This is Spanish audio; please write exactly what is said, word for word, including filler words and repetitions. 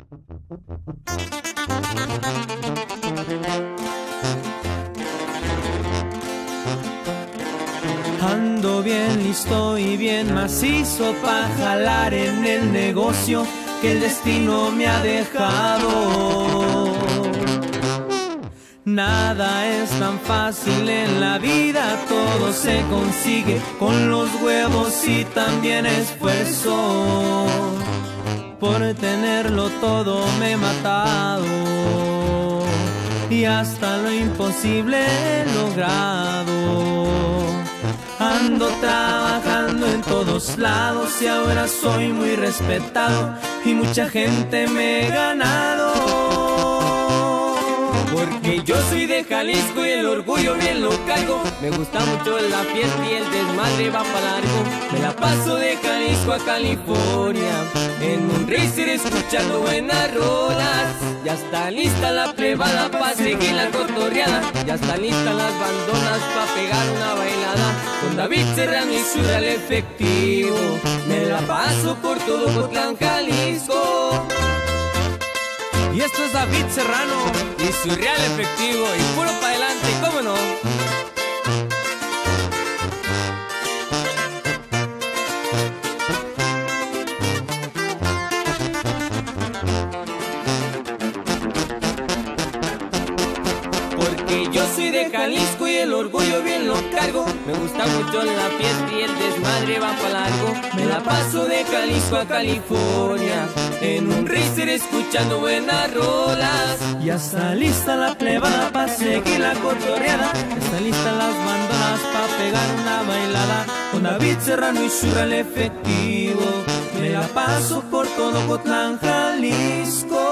Ando bien listo y bien macizo pa' jalar en el negocio que el destino me ha dejado. Nada es tan fácil en la vida, todo se consigue con los huevos y también esfuerzo. Por tenerlo todo me he matado y hasta lo imposible he logrado. Ando trabajando en todos lados y ahora soy muy respetado y mucha gente me he ganado. Porque yo soy de Jalisco y el orgullo bien lo cargo. Me gusta mucho la fiesta y el desmadre va para largo. Me la paso de Jalisco a California en un racer escuchando buenas rolas. Ya está lista la plebada pa' seguir la cotorreada. Ya están listas las bandonas pa' pegar una bailada. Con David Serrano y su real efectivo me la paso por todo Ocotlán, Jalisco. Y esto es David Serrano y su real efectivo y puro pa' adelante, ¿cómo no? Porque yo soy de Jalisco y el orgullo bien lo cargo. Me gusta mucho la fiesta y el desmadre va pa' largo. Me la paso de Jalisco a California en un racer escuchando buenas rolas. Ya está lista la plebada pa' seguir la cotorreada. Ya están listas las bandonas pa' pegar una bailada. Con David Serrano y su real efectivo me la paso por todo Ocotlán, Jalisco.